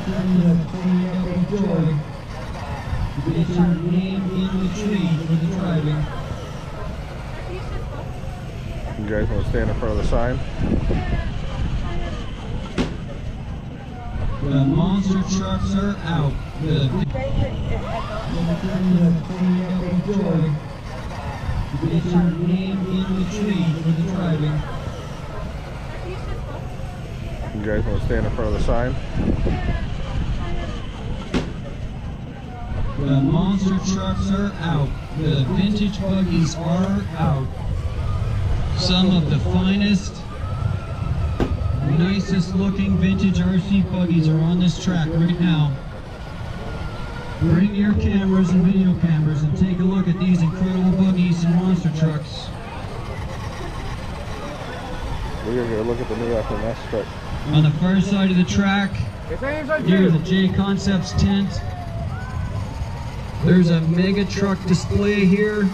Get your name in the tree for the driving. You guys want to stand in front of the sign? The monster trucks are out. Get your name in the tree for the driving. You guys want to stand in front of the sign? The monster trucks are out. The vintage buggies are out. Some of the finest, nicest looking vintage RC buggies are on this track right now. Bring your cameras and video cameras and take a look at these incredible buggies and monster trucks. We're going to go look at the new FMS truck. On the far side of the track, near the J Concepts tent, there's a mega truck display here.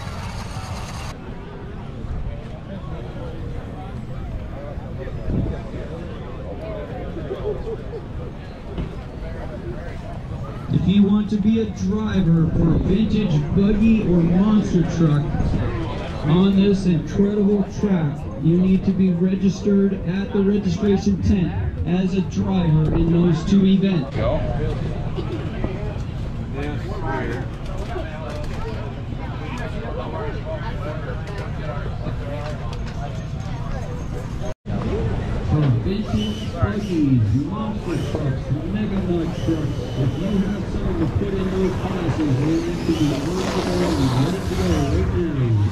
If you want to be a driver for a vintage buggy or monster truck on this incredible track, you need to be registered at the registration tent as a driver in those two events. For vintage buggies, monster trucks, mega nut trucks, if you have something to put in those classes, they need to be versatile and ready to go right now.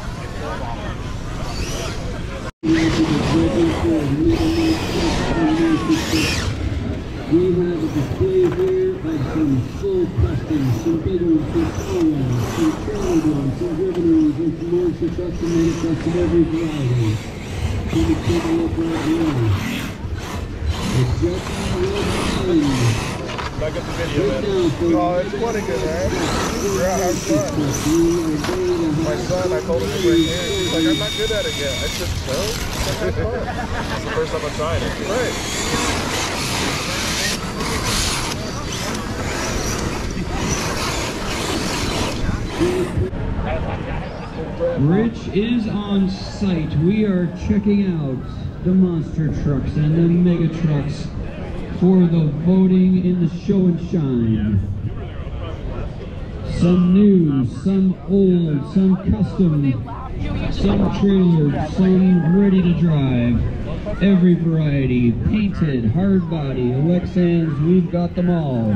We have a display here of some full customs, some big ones, some small ones, some trailer ones, some driven ones, and some monster trucks and mega trucks of every variety. You can take a look right now. It's just Back up the video, man. Oh, it's funny good, man. We're out having fun. My son, I told him to bring here. He's like, I'm not good at it yet. I said, so? It's fun. It's the first time I'm trying it. Right. Rich is on site. We are checking out the monster trucks and the mega trucks for the voting in the show and shine. Some new, some old, some custom, some trailers, some ready to drive. Every variety, painted, hard body, Lexans, we've got them all.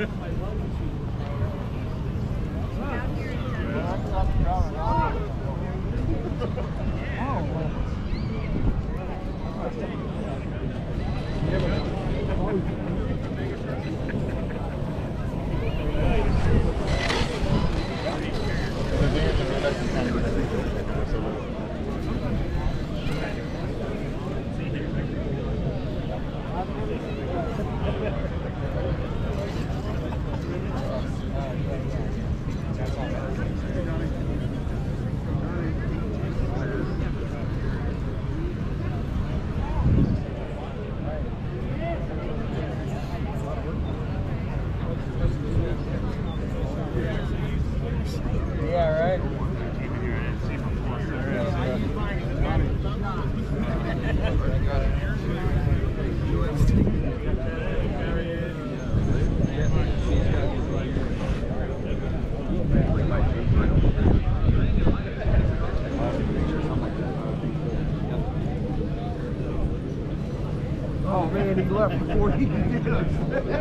Oh man, he left before he could get us.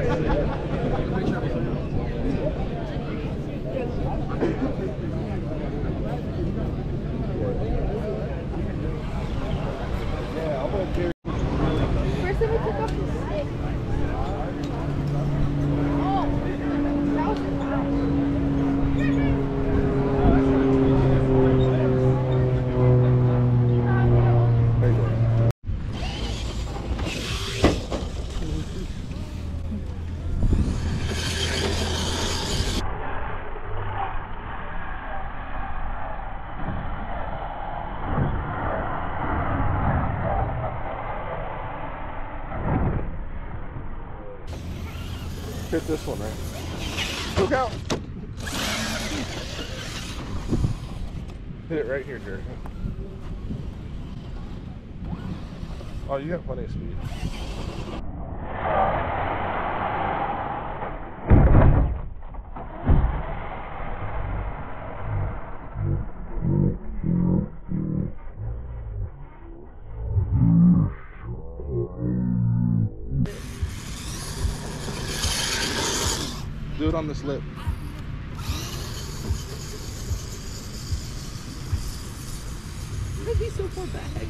Yeah, I'm gonna carry. First time we took off the stick. Hit this one, right? Look out! Hit it right here, Jerry. Oh, you got plenty of speed. Do it on this lip. Why is he so far back?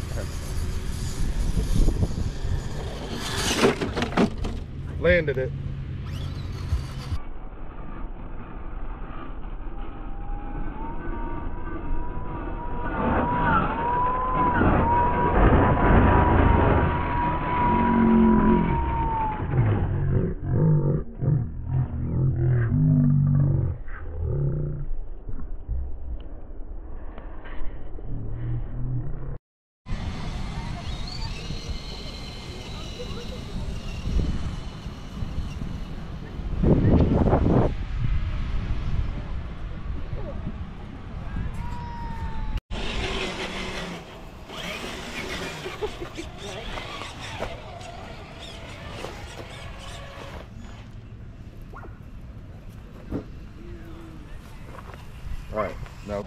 Landed it. All right, now.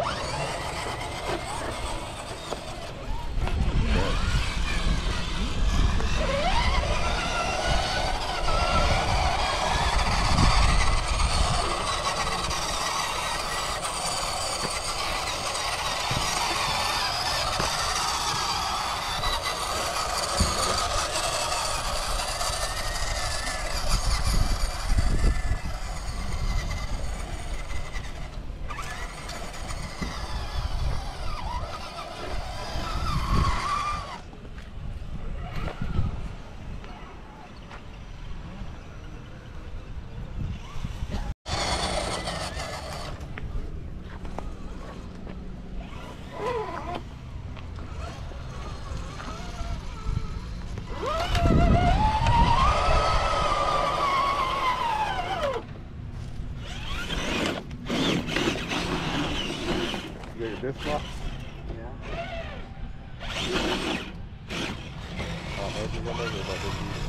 This one? Yeah. Oh, maybe we'll make it about this.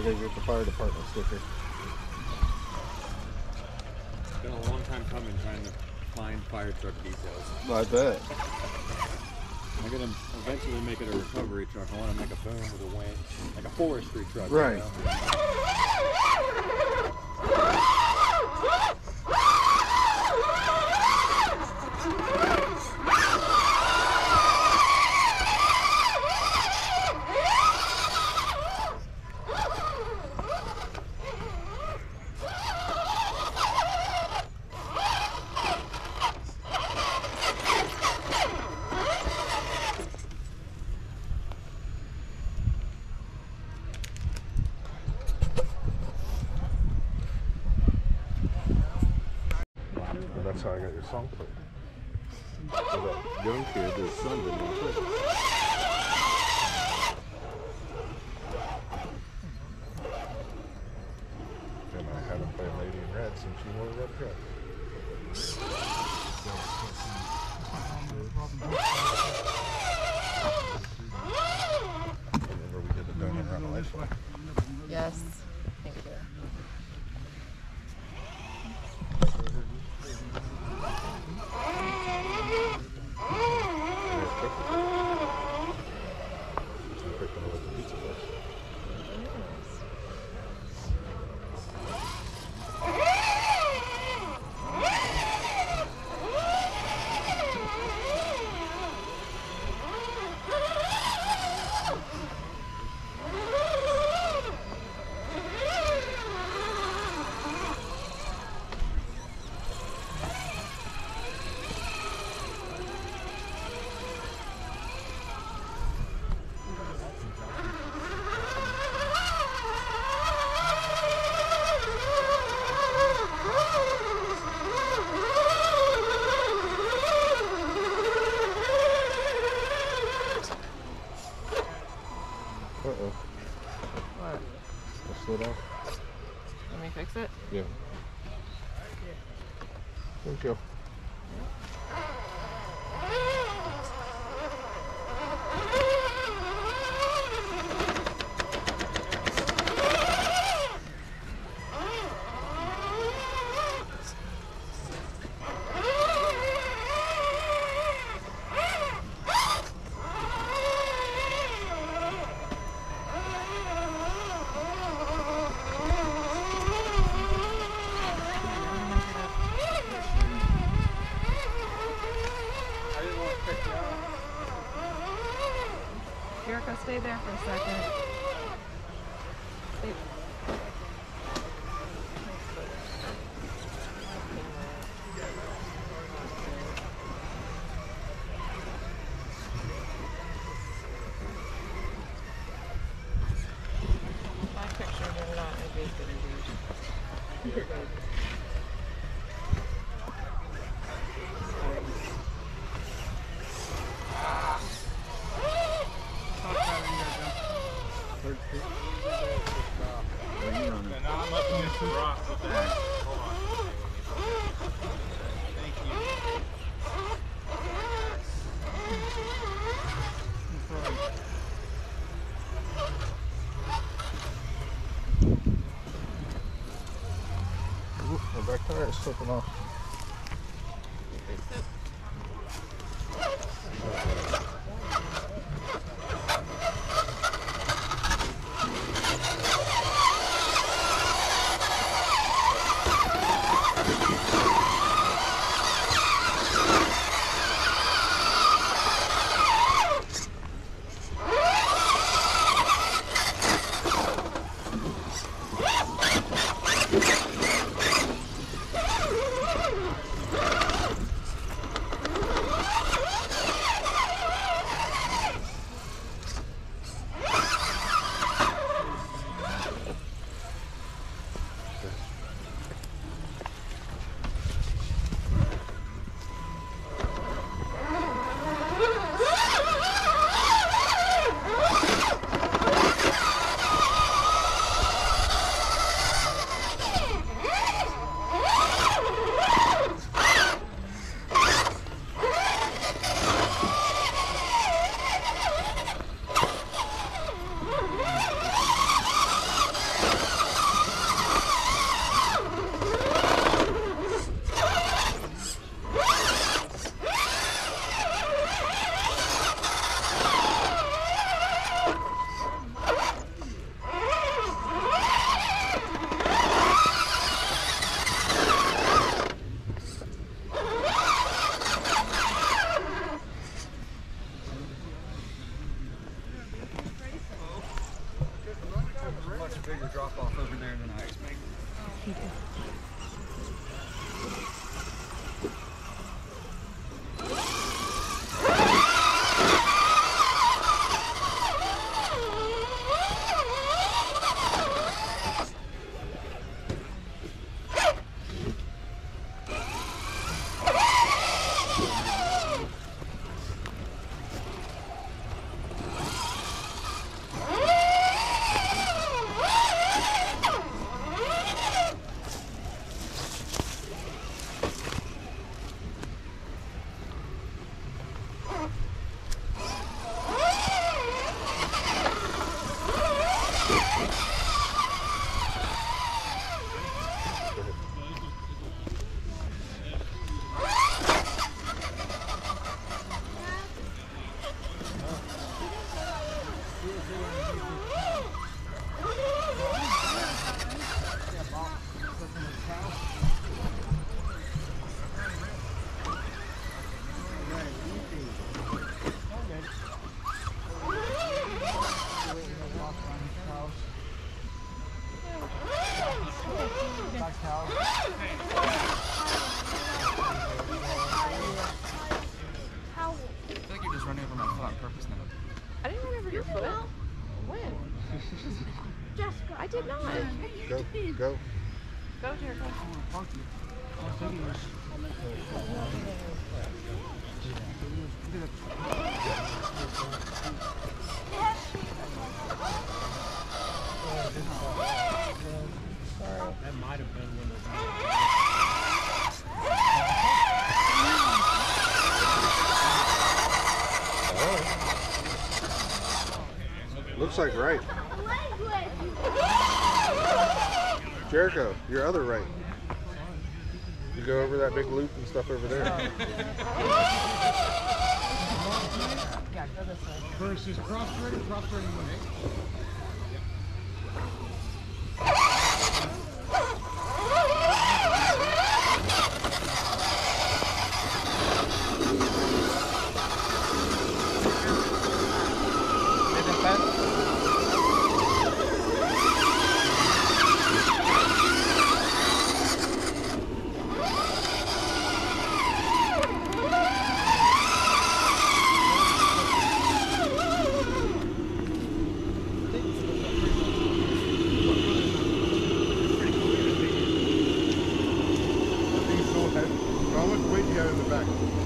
gotta get the fire department sticker. It's been a long time coming trying to find fire truck details. I bet. I'm gonna eventually make it a recovery truck. I want to make a boom with a winch, like a forestry truck. Right. You know? That's how I got your song plate. So that young kid, his son didn't even play. And I had him play Lady in Red since she wore a red dress. Remember we did the donut run away from? Yes. Thank you. Uh-oh. What? Let's slow down. Let me fix it? Yeah. Thank you. Erica, stay there for a second. Stay. My picture, they're not as good as yours. You're good. And now I'm up against the rock with that. Hold on. Thank you. Ooh, my back tire is slipping off. How? I feel like you're just running over my foot on purpose now. I didn't run over your foot. When? Jessica. I did not. Go, go. Go, Jericho. That might have been one of Oh. Looks like right. Jericho, your other right. You go over that big loop and stuff over there. Versus cross-threading way. How much weight do you have in the back?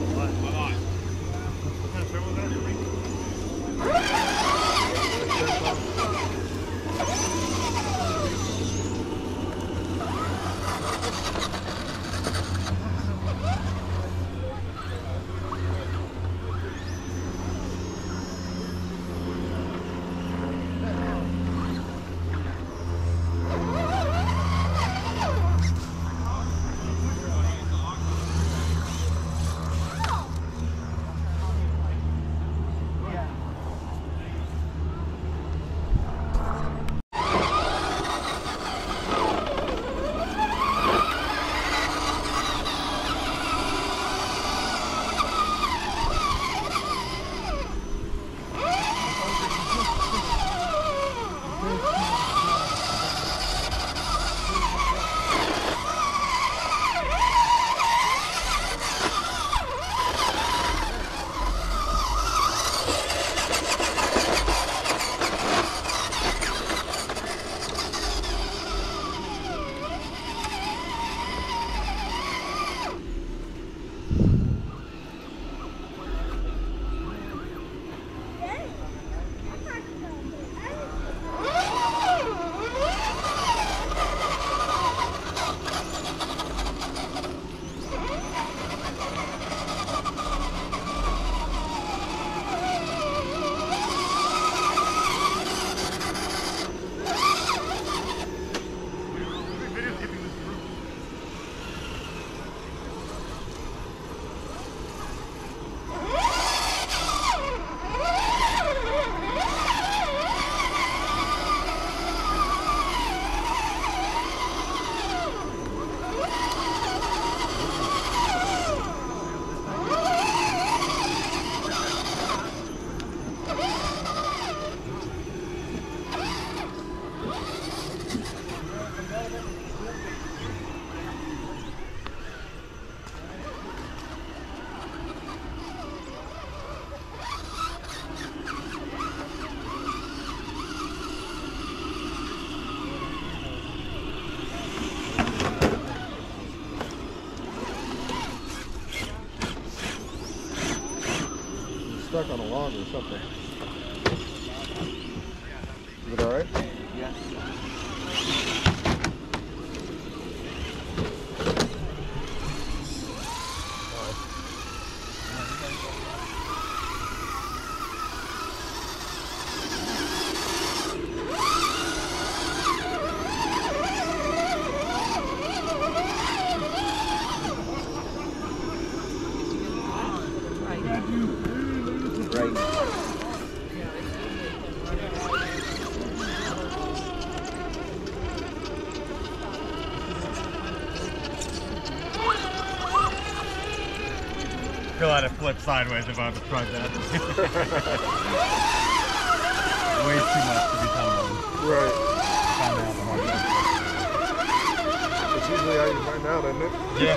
Stuck on a log or something. Is it alright? Yeah. I feel like it flip sideways if I have to try that. Way too much to be tumbling. Right. Time to have a hard time. It's usually how you find out, isn't it? Yeah.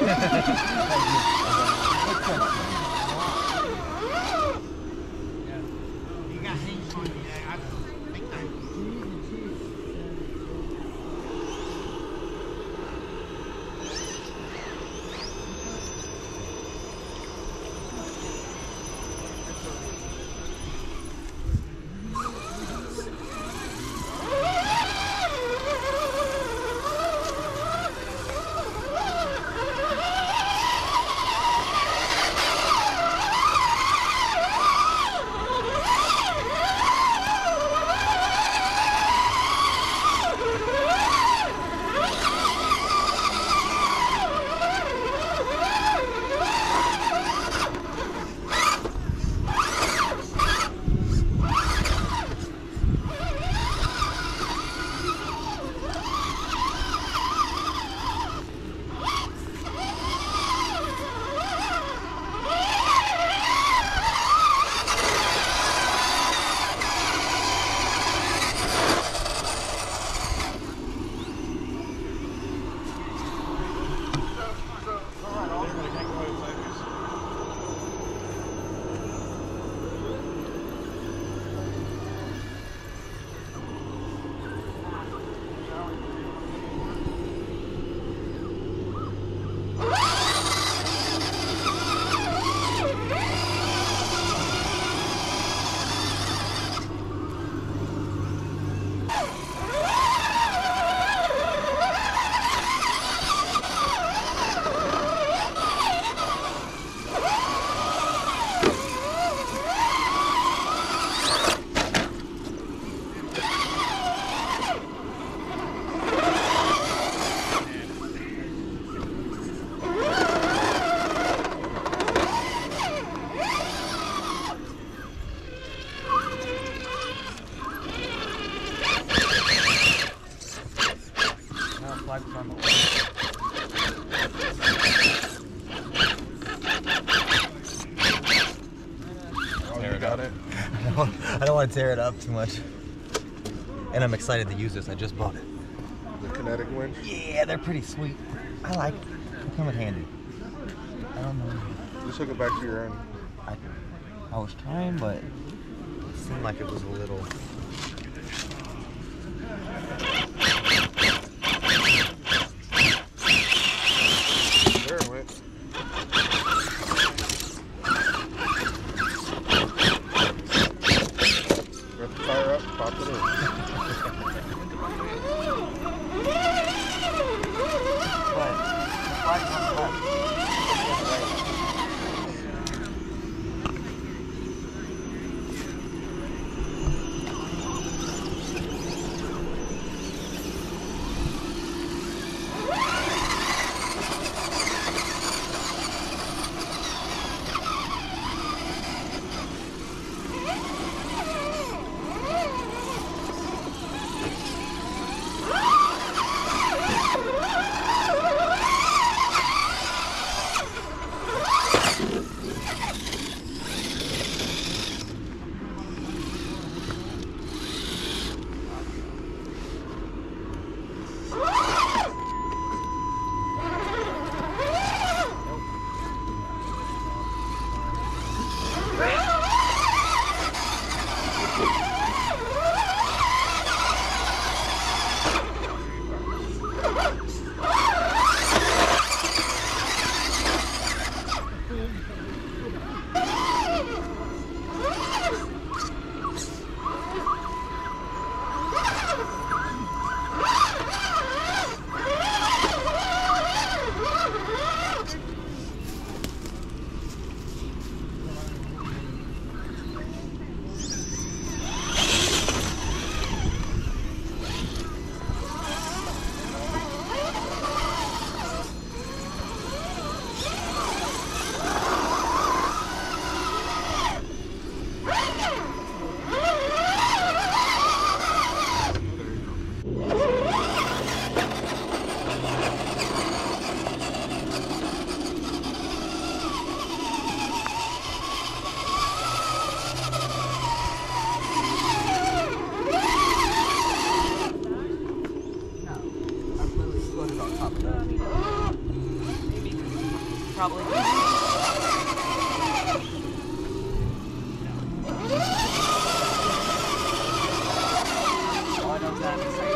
I don't want to tear it up too much. And I'm excited to use this. I just bought it. The kinetic winch? Yeah, they're pretty sweet. I like it. They come in handy. I don't know. Just hook it back to your end. I was trying, but it seemed like it was a little... There it went. Got the tire up, pop it in. Probably. All I know is that it's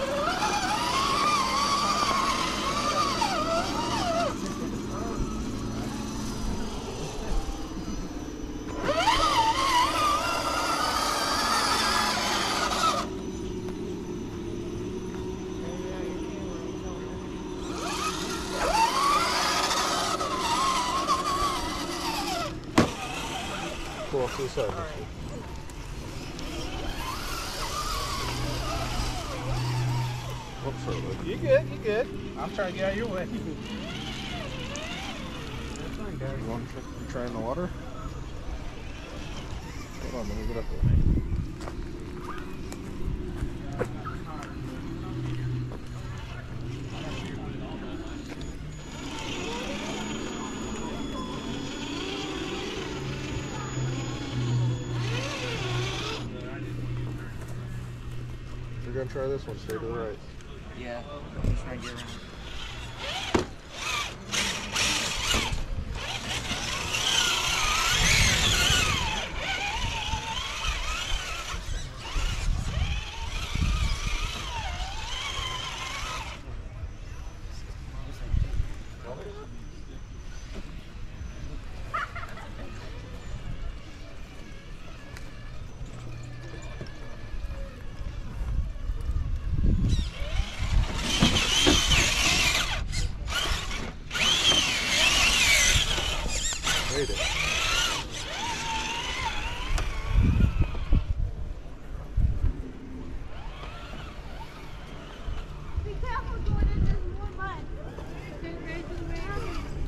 Pull off to the side. Oops, sorry, bud. You good, you good. I'm trying to get out of your way. You want to try in the water? Hold on, let me get up there. We're gonna try this one, stay to the right. yeah. I'm just trying to get around. Made it. Be careful going in, there's more mud. Don't raise the ground.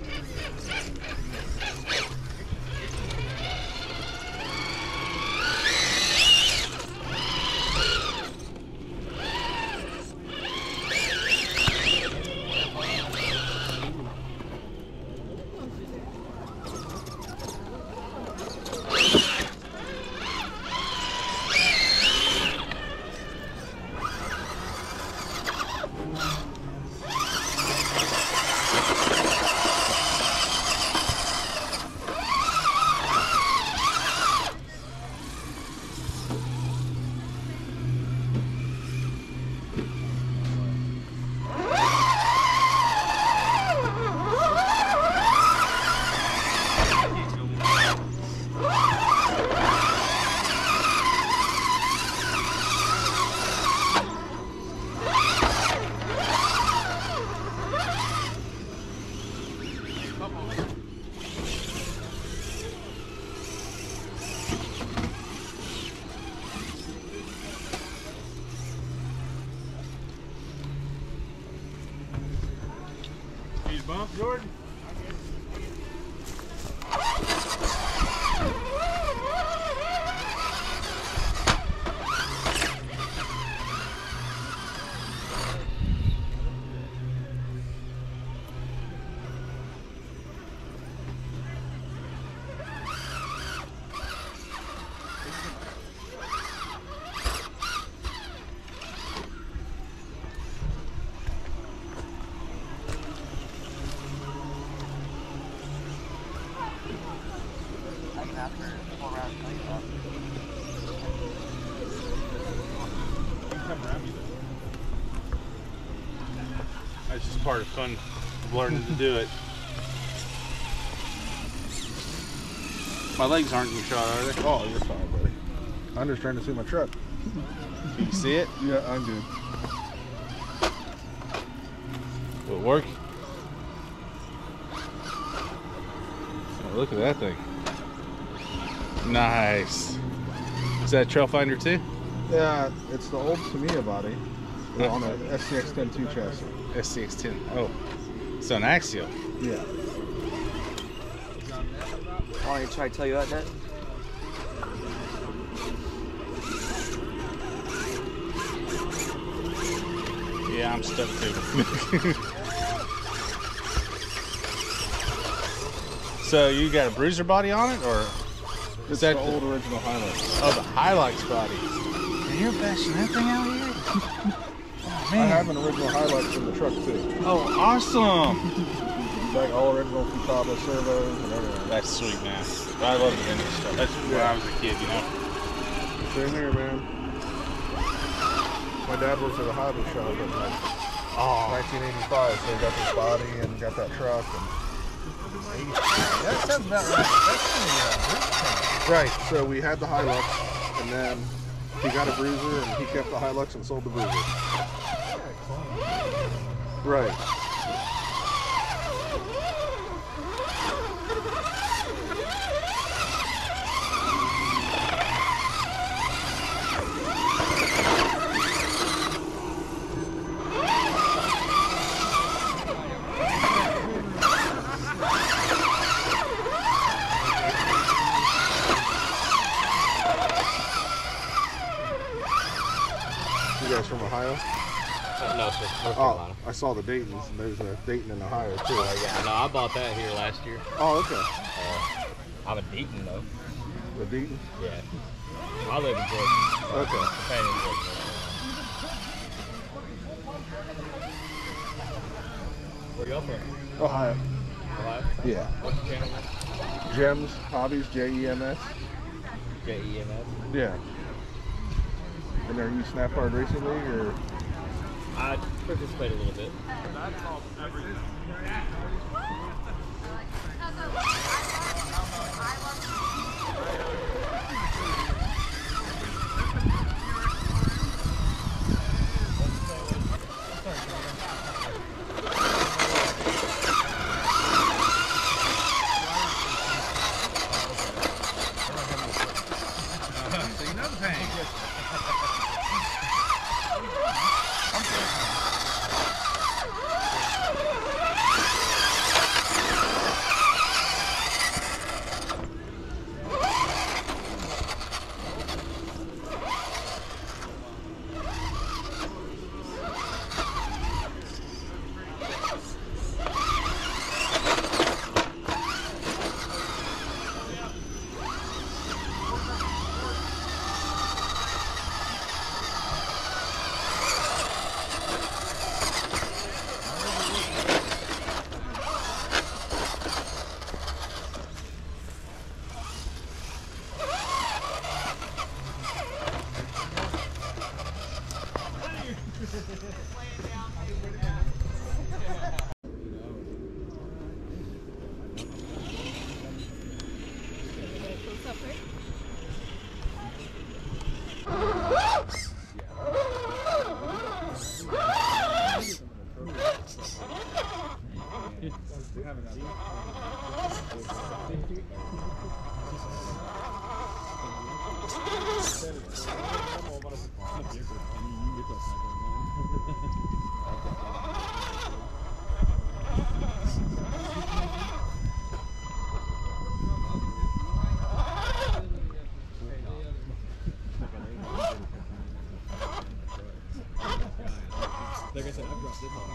Bump, Jordan? After 4 rounds, tell you that. You can come around me though. That's just part of fun of learning to do it. My legs aren't in shot, are they? Oh, you're fine, buddy. I'm just trying to see my truck. Can you see it? Yeah, I'm good. Will it work? Oh, look at that thing. Nice. Is that a Trailfinder too? Yeah, it's the old Tamiya body on an SCX-102 chassis. SCX-10. Oh, it's an axial. Yeah. Want me to try to tell you about that? Yeah, I'm stuck too. So you got a bruiser body on it, or It's that the old original Hilux. oh, the Hilux body? And you're bashing that thing out here? Oh, I have an original Hilux in the truck too. Oh, awesome! like all original Futaba servos and everything. That's sweet, man. I love the vintage stuff. That's when I was a kid, you know. Same here, man. My dad worked at a hobby shop in like 1985, so he got this body and got that truck. And That sounds about right. That's the right, so we had the Hilux, and then he got a Bruiser, and he kept the Hilux and sold the Bruiser. Right. You guys from Ohio? No, sir. North Oh, Carolina. I saw the Daytons, and there's a Dayton in Ohio too. Yeah, no, I bought that here last year. Oh, okay. I'm a Deaton, though. The Dayton? Yeah. I live in Georgia. Okay. Paying in Georgia. Where y'all from? Ohio. Ohio? Yeah. What's the channel? Gems Hobbies, J-E-M-S. J-E-M-S. Yeah. And are you Snap-Hard Racing League or? I participate a little bit. So you know the pain. Like I said, I've dropped this on.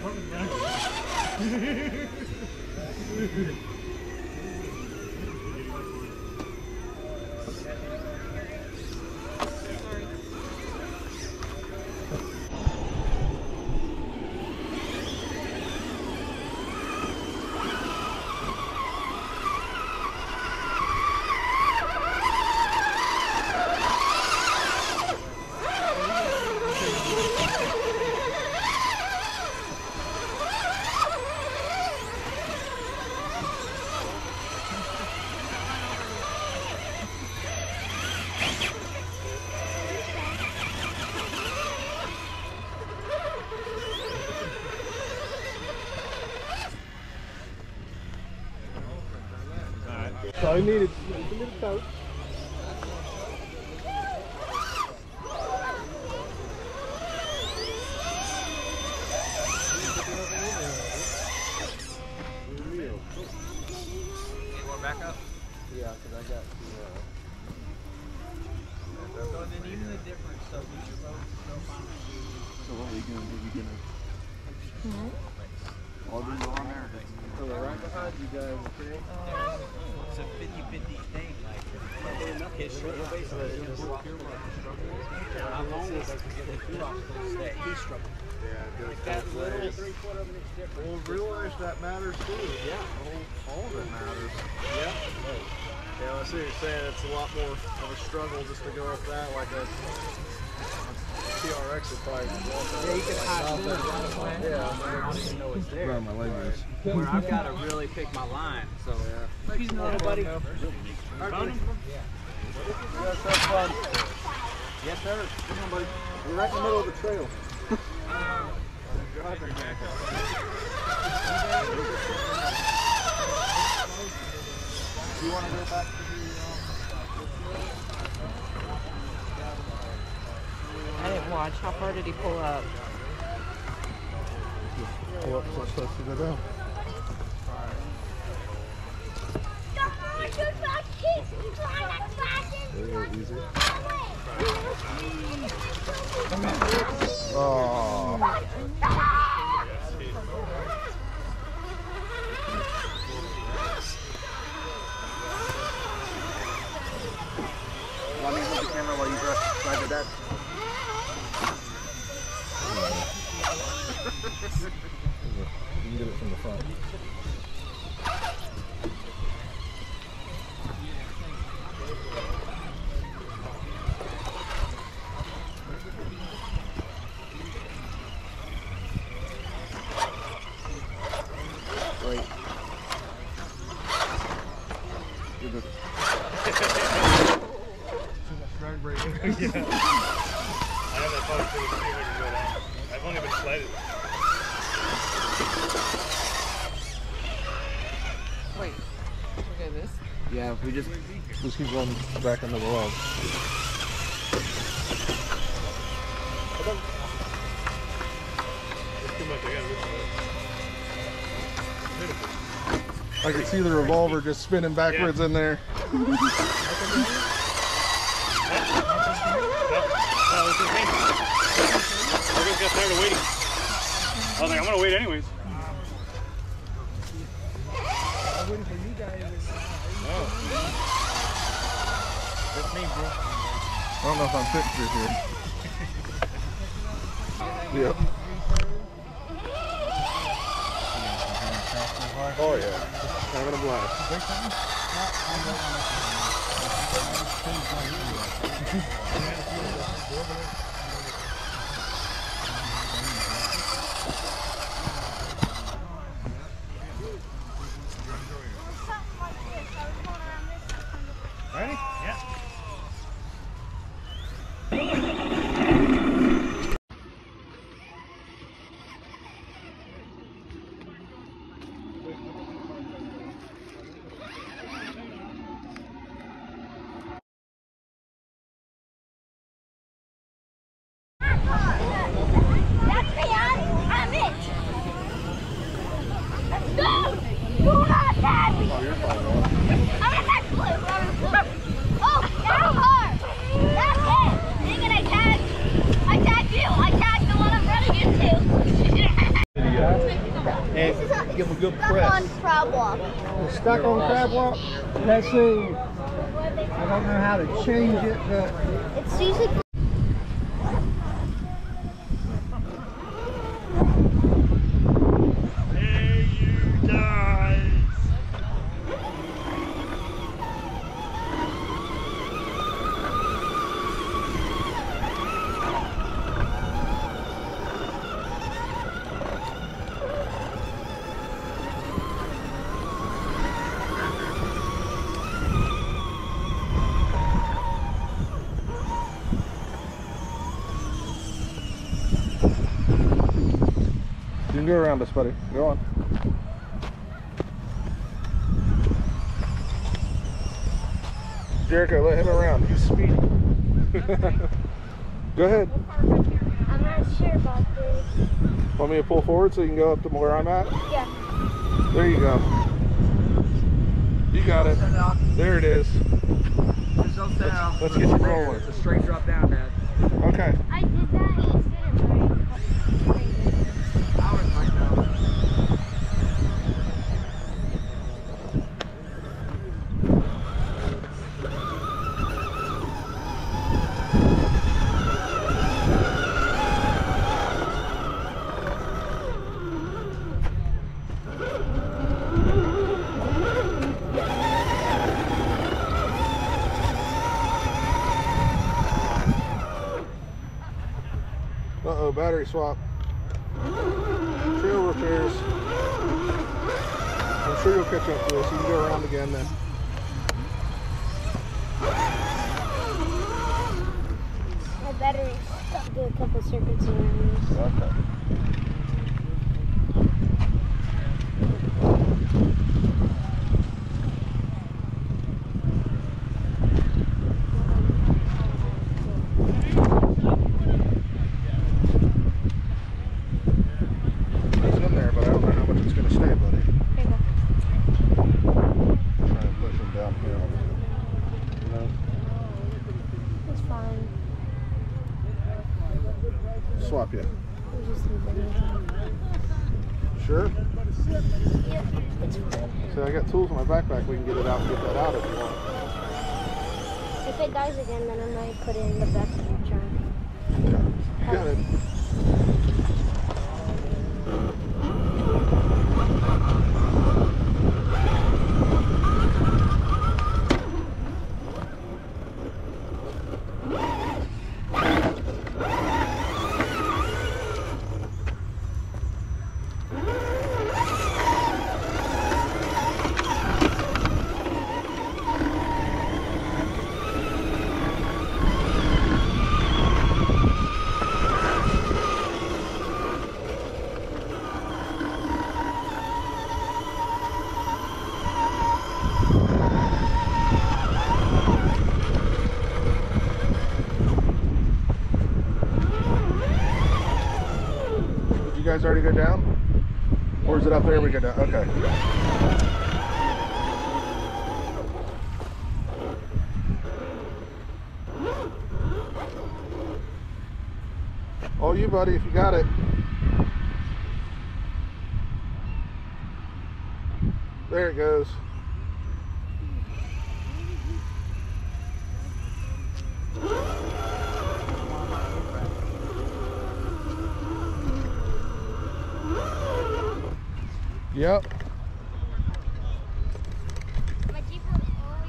So I needed a little coat. Back up. Yeah, because I got So then even the difference, so you should both go find. So what are we going to do? You gonna all these are on there? So they're right behind you guys, okay? It's a 50-50 thing, like his shoulder base is how long is it? He struggled. Yeah, Like that little 3/4 of an inch difference. Well, realize that matters too. Yeah. All of it matters. Yeah. Yeah, I see what you're saying. It's a lot more of a struggle just to go up that like a TRX would probably walk out. Yeah, you can hide it right away. Yeah. I don't even know it's there. My leg is. Where I've got to really pick my line. So Yeah. he's not buddy. You guys have fun. Yes, sir. Come on, buddy. We're right in the middle of the trail. Driving back. Do you want to go back to I didn't watch. How far did he pull up? pull up so it's supposed to go down? There you go, easy. Oh. Want me to hold the camera while you drive to that? You can get it from the front. Wait. You're good. Drag brake. Yeah. I have that phone too to see if I can go down. I've only been slided. Wait. Look at this. Yeah, we just keep going back into the log. It's too much. I gotta listen to it. I can see the revolver just spinning backwards in there. No, it's okay. I just got tired of waiting. I was like, I'm gonna wait anyways. I'm waiting for you guys. Oh. That's me, bro. I don't know if I'm fit through here. Yep. Oh yeah, having a blast. good Stuck press. on crab walk. It's stuck on crab walk. Let's see. I don't know how to change it, but It's usually. You can go around us, buddy. Go on. Jericho, let him around. He's speedy. Go ahead. I'm not sure about this. Want me to pull forward so you can go up to where I'm at? Yeah. There you go. You got it. There it is. Let's get you rolling. It's a straight drop down, Dad. Okay. I did that and it didn't break. Ours might know. Uh-oh, battery swap. Trail repairs. I'm sure you'll catch up to us. You can go around again then. My battery's stuck. Do a couple circuits around this. Okay. It's in there, but I don't know how much it's going to stay, buddy. Here you go. Try and push him downhill. No. It's fine. Swap you. We'll just leave it. Sure? Yep. It's fine. So I got tools in my backpack. We can get it out and get that out if you want. If it dies again, then I might put it in the back of the trunk. You got it. Did you guys already go down? Or is it up there we go down? Okay. All you, buddy, if you got it. There it goes. Yep. My Jeep will always.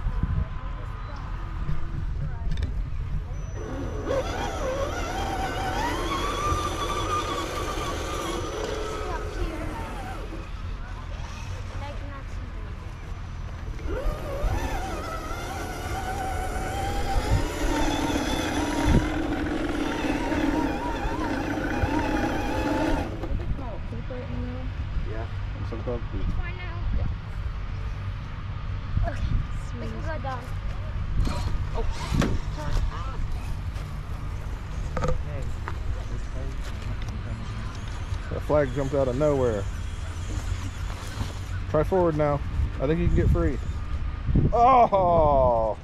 Some dog food. Fine now. Okay, we can go down. That flag jumped out of nowhere. Try forward now. I think you can get free. Oh!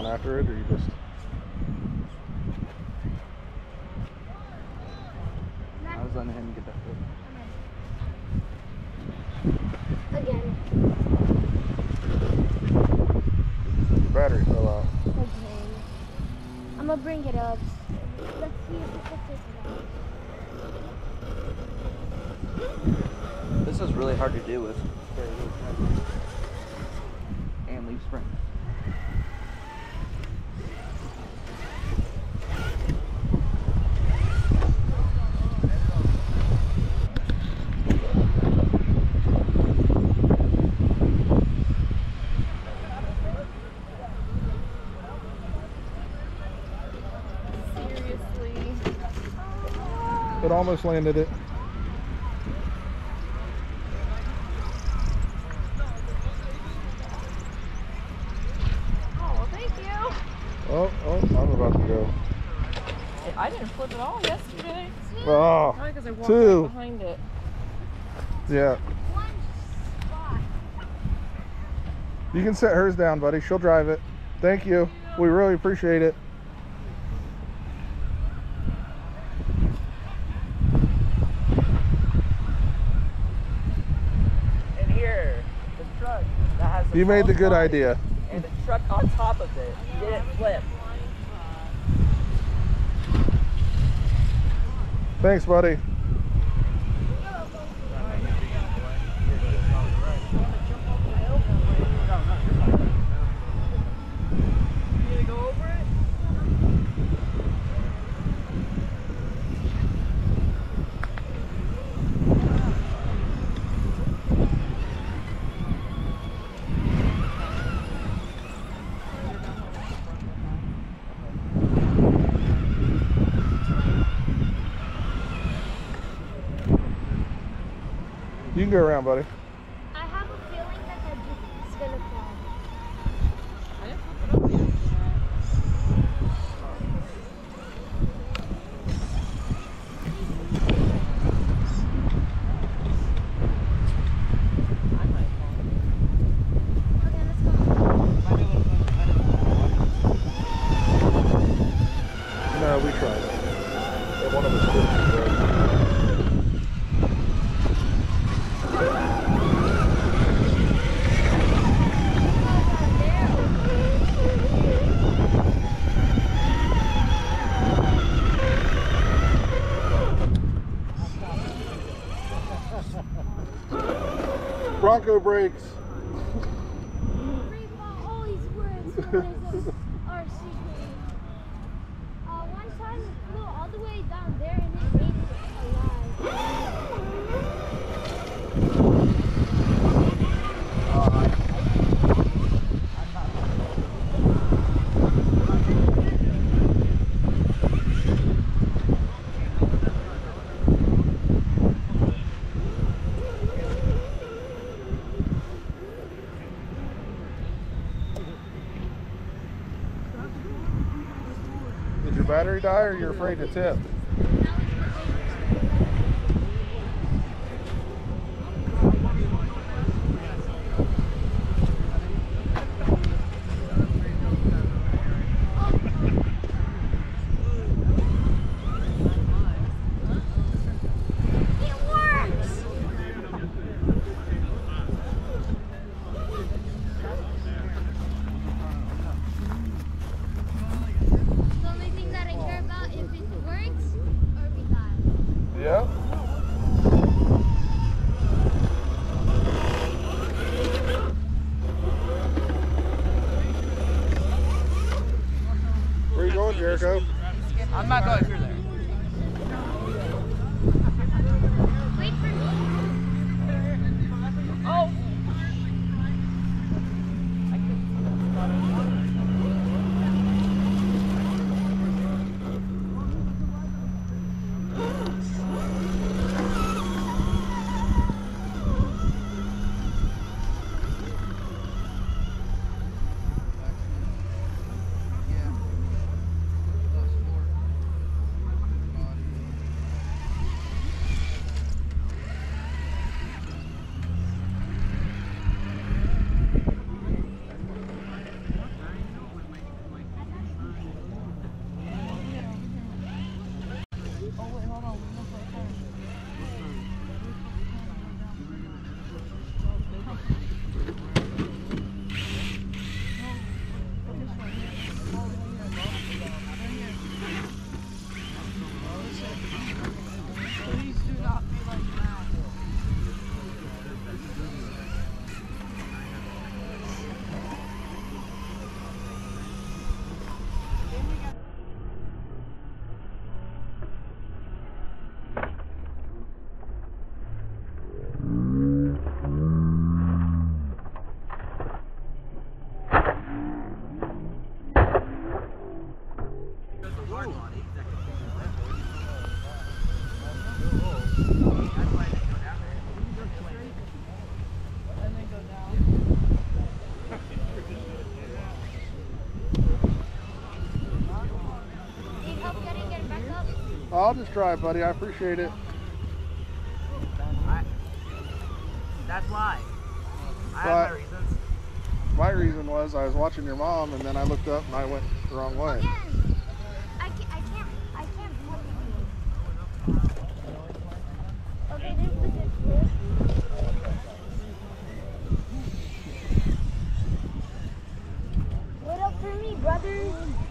after it, or you just? I was letting him get that foot. Again. The battery fell out. Okay. I'm gonna bring it up. Let's see if we can take it out. This is really hard to do with and leaf spring. Seriously. It almost landed it. Oh, thank you. Oh, I'm about to go. I didn't flip at all yesterday. Oh, Probably because I walked two. right behind it. Yeah. One spot. You can set hers down, buddy. She'll drive it. Thank you. We really appreciate it. And here, the truck that has the You made the tall good body idea. and the truck on top of it didn't flip. Thanks, buddy. You can go around, buddy. I have a feeling that the Jeep is gonna fall. I didn't flip it over yesterday. Okay, let's go. No, we tried it. Yeah, one of us did. Bronco brakes. All these words are secret. One time it flew all the way down there and it made it Did your battery die, or you're afraid to tip? It works! The only thing that I care about if it works or if it dies. Yeah. Where are you going, Jericho? I'm not going through there. Wait for me. Oh! Oh wait, hold on. We're gonna play turn. Please do not be like that. Need help getting it back up? I'll just try, buddy. I appreciate it. That's why. I But have my reasons. my reason was I was watching your mom, and then I looked up and I went the wrong way. Again. I can't help you. Okay, there's the good here. What up for me, brother?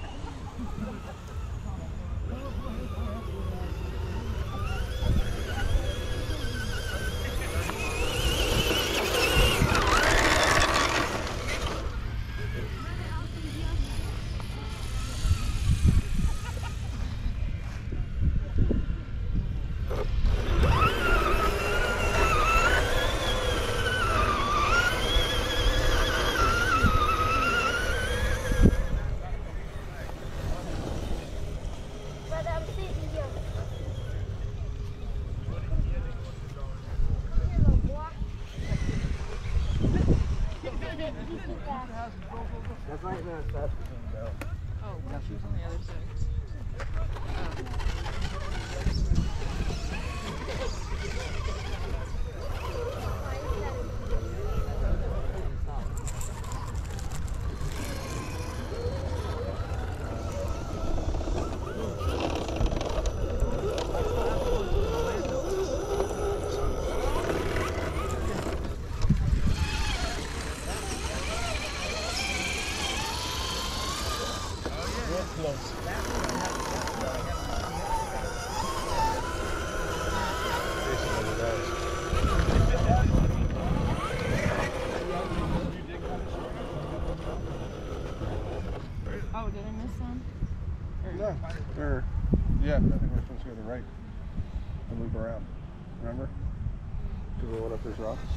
Brother, I'm sitting here. Here, little boy. That's right there. That's Oh, well, she was on the other side. Oh, did I miss some? No. Yeah, I think we're supposed to go to the right and loop around. Remember? Because we went up those rocks.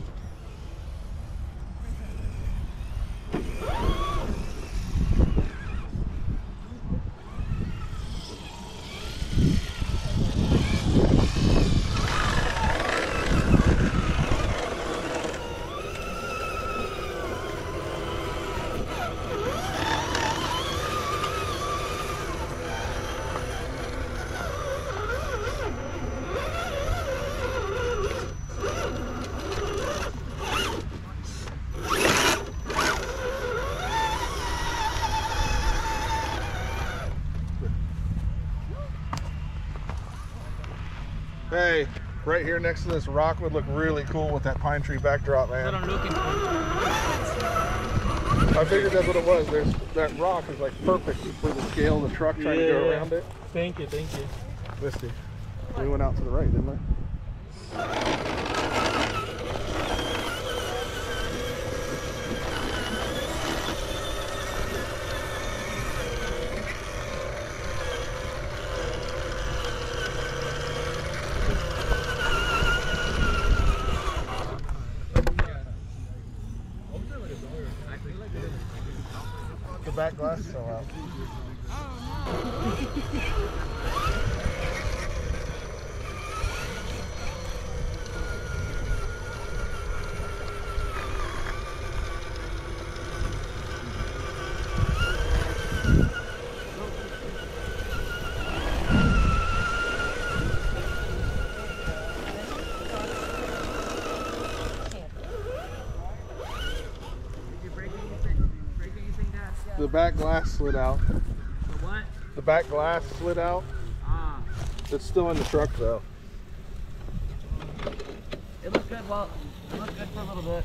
Hey, right here next to this rock would look really cool with that pine tree backdrop, man. what I'm looking for. I figured that's what it was. That rock is like perfect for the scale of the truck trying to go around it. Thank you, thank you. Misty, we went out to the right, didn't we? The back glass fell out. The back glass slid out. The what? The back glass slid out. Ah. It's still in the truck though. It looked good. Well, it looked good for a little bit.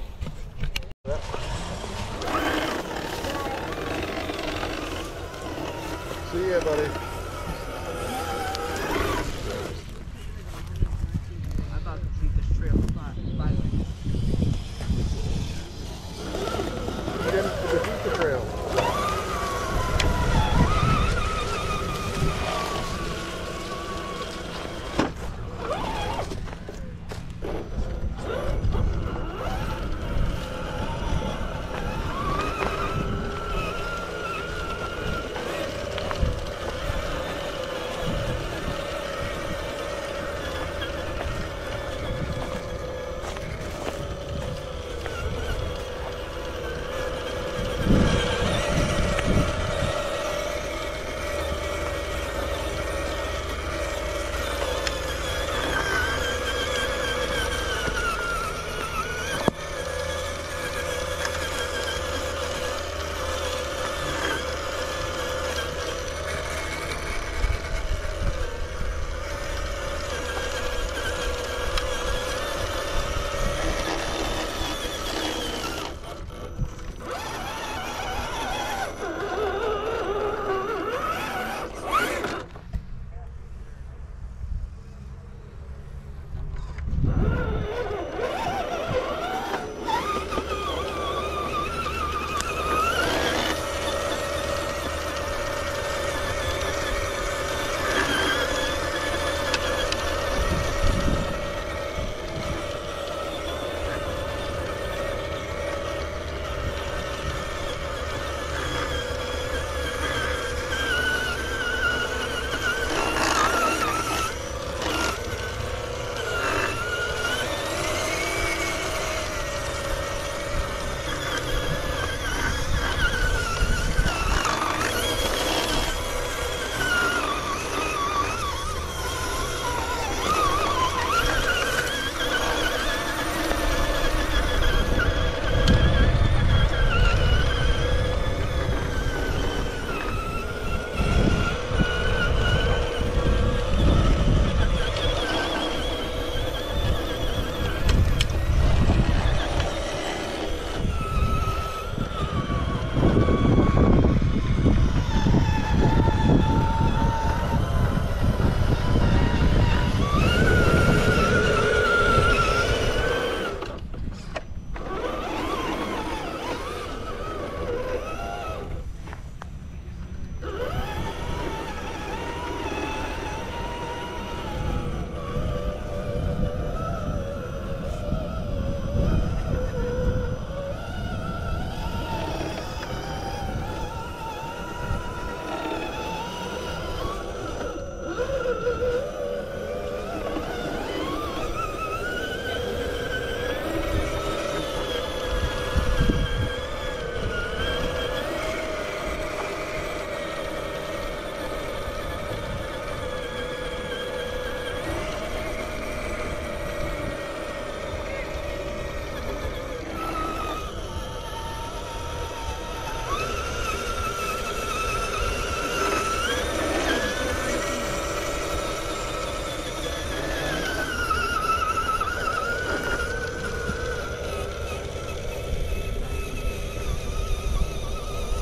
See ya, buddy. I'm about to keep this trail flat. Get in for the Jeep trail.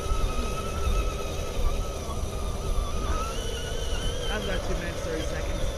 That was about 2 minutes, 30 seconds.